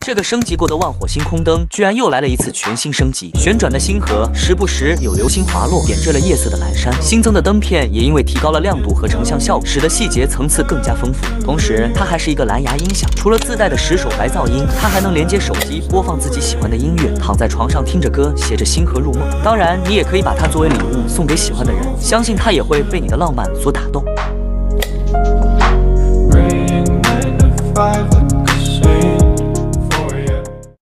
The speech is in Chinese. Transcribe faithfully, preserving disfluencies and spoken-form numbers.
这个升级过的万火星空灯居然又来了一次全新升级，旋转的星河，时不时有流星滑落，点缀了夜色的蓝山。新增的灯片也因为提高了亮度和成像效果，使得细节层次更加丰富。同时，它还是一个蓝牙音响，除了自带的十首白噪音，它还能连接手机播放自己喜欢的音乐，躺在床上听着歌，携着星河入梦。当然，你也可以把它作为礼物送给喜欢的人，相信他也会被你的浪漫所打动。Five